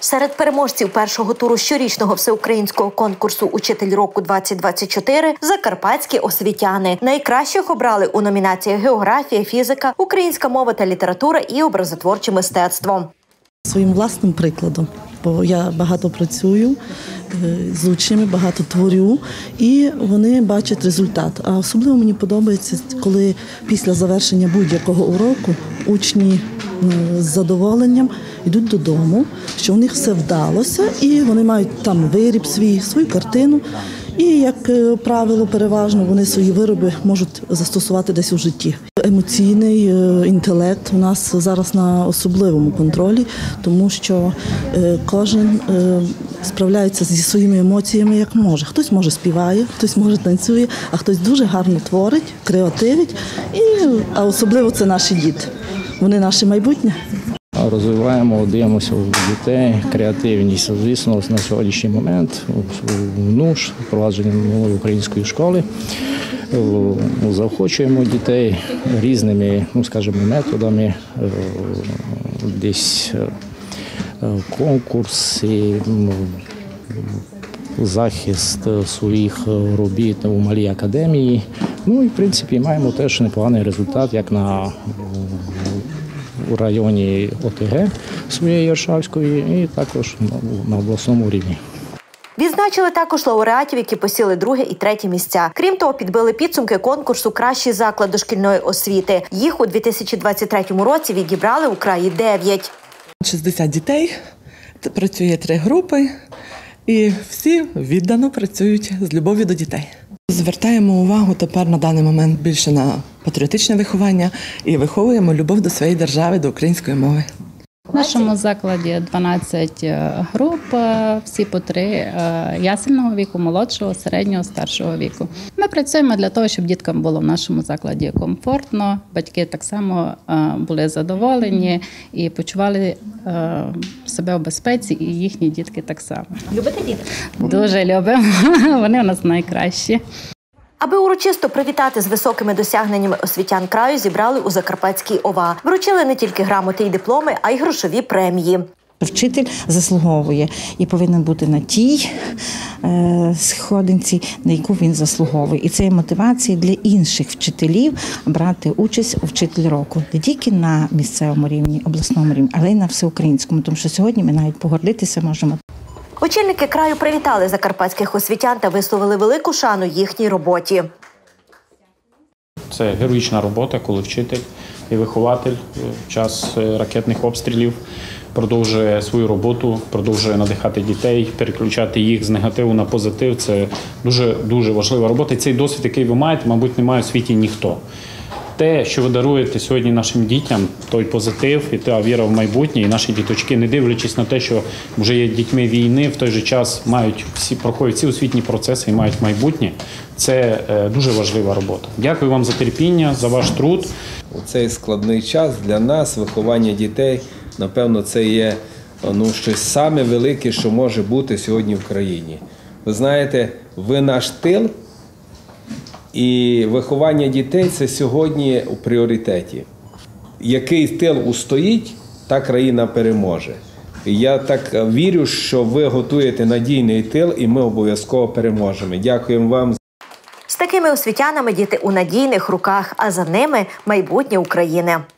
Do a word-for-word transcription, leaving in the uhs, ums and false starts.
Серед переможців першого туру щорічного всеукраїнського конкурсу «Учитель року-двадцять двадцять чотири» – закарпатські освітяни. Найкращих обрали у номінаціях «Географія», «Фізика», «Українська мова та література» і «Образотворче мистецтво». Своїм власним прикладом, бо я багато працюю з учнями, багато творю, і вони бачать результат. А особливо мені подобається, коли після завершення будь-якого уроку учні з задоволенням йдуть додому, що у них все вдалося, і вони мають там виріб свій, свою картину. І, як правило, переважно вони свої вироби можуть застосувати десь у житті. Емоційний інтелект у нас зараз на особливому контролі, тому що кожен справляється зі своїми емоціями як може. Хтось може співає, хтось може танцює, а хтось дуже гарно творить, креативить. І, а особливо це наші діти. Вони наше майбутнє. Розвиваємо, дивимося у дітей, креативність. Звісно, на сьогоднішній момент в НУШ, впровадження нової української школи, заохочуємо дітей різними, ну, скажімо, методами, десь конкурси, захист своїх робіт у малій академії. Ну і, в принципі, маємо теж непоганий результат, як на у районі ОТГ своєї Іршавської і також на обласному рівні. Відзначили також лауреатів, які посіли друге і третє місця. Крім того, підбили підсумки конкурсу «Кращий заклад дошкільної освіти». Їх у дві тисячі двадцять третьому році відібрали у краї дев'ять. шістдесят дітей, працює три групи, і всі віддано працюють з любов'ю до дітей. Звертаємо увагу тепер на даний момент більше на патріотичне виховання і виховуємо любов до своєї держави, до української мови. В нашому закладі дванадцять груп, всі по три ясельного віку, молодшого, середнього, старшого віку. Ми працюємо для того, щоб діткам було в нашому закладі комфортно, батьки так само були задоволені і почували себе в безпеці, і їхні дітки так само. Любите діток? Дуже любимо, вони у нас найкращі. Аби урочисто привітати з високими досягненнями освітян краю, зібрали у Закарпатській ОВА. Вручили не тільки грамоти й дипломи, а й грошові премії. Вчитель заслуговує і повинен бути на тій е, сходинці, на яку він заслуговує. І це є мотивація для інших вчителів брати участь у «Вчитель року». Не тільки на місцевому рівні, обласному рівні, але й на всеукраїнському. Тому що сьогодні ми навіть погордитися можемо. Очільники краю привітали закарпатських освітян та висловили велику шану їхній роботі. Це героїчна робота, коли вчитель і вихователь в час ракетних обстрілів продовжує свою роботу, продовжує надихати дітей, переключати їх з негативу на позитив. Це дуже, дуже важлива робота. І цей досвід, який ви маєте, мабуть, не має у світі ніхто. Те, що ви даруєте сьогодні нашим дітям, той позитив і та віра в майбутнє, і наші діточки, не дивлячись на те, що вже є дітьми війни, в той же час мають всі, проходять всі освітні процеси і мають майбутнє, це дуже важлива робота. Дякую вам за терпіння, за ваш труд. У цей складний час для нас виховання дітей, напевно, це є ну, щось саме велике, що може бути сьогодні в країні. Ви знаєте, ви наш тил, і виховання дітей – це сьогодні у пріоритеті. Який тил устоїть, та країна переможе. І я так вірю, що ви готуєте надійний тил, і ми обов'язково переможемо. Дякуємо вам. З такими освітянами діти у надійних руках, а за ними майбутнє України.